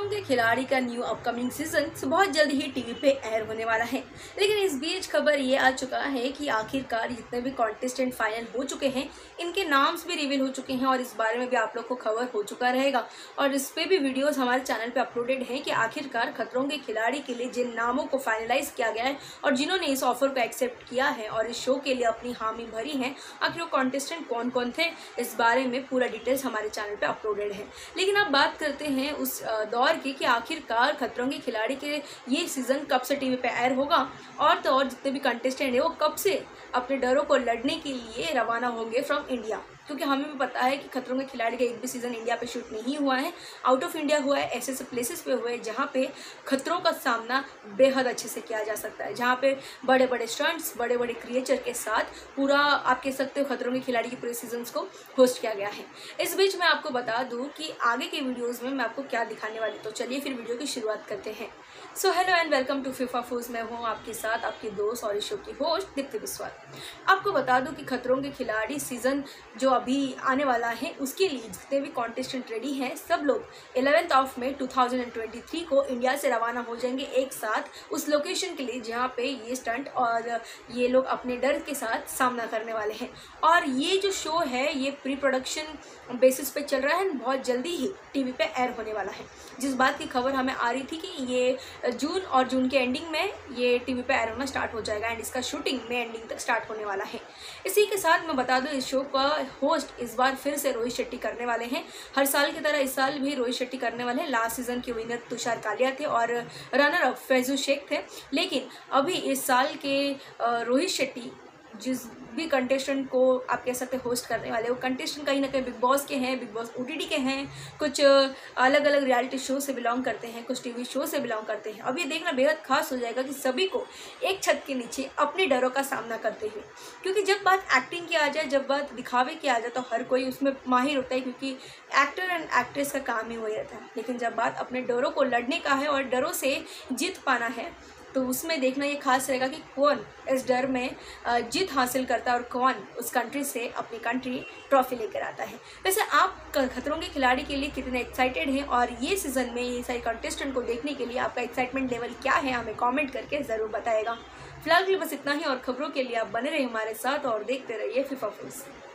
के खिलाड़ी का न्यू अपकमिंग सीजन बहुत जल्द ही टीवी पे एयर होने वाला है। लेकिन इस बीच खबर ये आ चुका है कि आखिरकार जितने भी कॉन्टेस्टेंट फाइनल हो चुके हैं इनके नाम्स भी रिवील हो चुके हैं और इस बारे में भी आप लोग को खबर हो चुका रहेगा और इस पे भी वीडियोस हमारे चैनल पे अपलोडेड हैं कि आखिरकार खतरों के खिलाड़ी के लिए जिन नामों को फाइनलाइज किया गया है और जिन्होंने इस ऑफर को एक्सेप्ट किया है और इस शो के लिए अपनी हामी भरी है, आखिर वो कॉन्टेस्टेंट कौन कौन थे, इस बारे में पूरा डिटेल्स हमारे चैनल पे अपलोडेड है। लेकिन अब बात करते हैं उस दौर की कि आखिरकार खतरों के खिलाड़ी के ये सीज़न कब से टीवी पे एयर होगा और तो और जितने भी कंटेस्टेंट है वो कब से अपने डरों को लड़ने के लिए रवाना होंगे फ्रॉम इंडिया, क्योंकि हमें भी पता है कि खतरों के खिलाड़ी का एक भी सीज़न इंडिया पे शूट नहीं हुआ है, आउट ऑफ इंडिया हुआ है, ऐसे प्लेसेस पे हुए हैं जहाँ पे खतरों का सामना बेहद अच्छे से किया जा सकता है, जहाँ पे बड़े बड़े स्टंट्स, बड़े बड़े क्रिएचर के साथ पूरा आप कह सकते हो खतरों के खिलाड़ी के पूरे सीजन्स को होस्ट किया गया है। इस बीच मैं आपको बता दूँ कि आगे के वीडियोज़ में मैं आपको क्या दिखाने वाली, तो चलिए फिर वीडियो की शुरुआत करते हैं। So hello and welcome to FIFA फूज। मैं हूँ आपके साथ आपकी दोस्त और इस शो की होस्ट दीप्ति बिस्वाल। आपको बता दूं कि खतरों के खिलाड़ी सीज़न जो अभी आने वाला है उसके लिए जितने भी कॉन्टेस्टेंट रेडी हैं सब लोग 11 मई 2023 को इंडिया से रवाना हो जाएंगे एक साथ उस लोकेशन के लिए जहाँ पे ये स्टंट और ये लोग अपने डर के साथ सामना करने वाले हैं। और ये जो शो है ये प्री प्रोडक्शन बेसिस पे चल रहा है, बहुत जल्दी ही टीवी पे एयर होने वाला है। जिस बात की खबर हमें आ रही थी कि ये जून के एंडिंग में ये टीवी पे एयर होना स्टार्ट हो जाएगा एंड इसका शूटिंग मई एंडिंग तक स्टार्ट होने वाला है। इसी के साथ मैं बता दूं इस शो का होस्ट इस बार फिर से रोहित शेट्टी करने वाले हैं। हर साल की तरह इस साल भी रोहित शेट्टी करने वाले हैं। लास्ट सीजन के विनर तुषार कालिया थे और रनर अप फैजू शेख थे, लेकिन अभी इस साल के रोहित शेट्टी जिस भी कंटेस्टेंट को आप कह सकते हैं होस्ट करने वाले, वो कंटेस्टेंट कहीं ना कहीं बिग बॉस के हैं, बिग बॉस ओटीटी के हैं, कुछ अलग अलग रियलिटी शो से बिलोंग करते हैं, कुछ टीवी शो से बिलोंग करते हैं। अब ये देखना बेहद खास हो जाएगा कि सभी को एक छत के नीचे अपने डरों का सामना करते हुए, क्योंकि जब बात एक्टिंग की आ जाए, जब बात दिखावे की आ जाए तो हर कोई उसमें माहिर होता है, क्योंकि एक्टर एंड एक्ट्रेस का काम ही वही रहता है। लेकिन जब बात अपने डरों को लड़ने का है और डरों से जीत पाना है तो उसमें देखना ये खास रहेगा कि कौन इस डर में जीत हासिल करता है और कौन उस कंट्री से अपनी कंट्री ट्रॉफी लेकर आता है। वैसे आप खतरों के खिलाड़ी के लिए कितने एक्साइटेड हैं और ये सीज़न में ये सारे कंटेस्टेंट को देखने के लिए आपका एक्साइटमेंट लेवल क्या है, हमें कमेंट करके ज़रूर बताएगा। फिलहाल के लिए बस इतना ही और खबरों के लिए आप बने रहिए हमारे साथ और देखते रहिए फीफा फूज।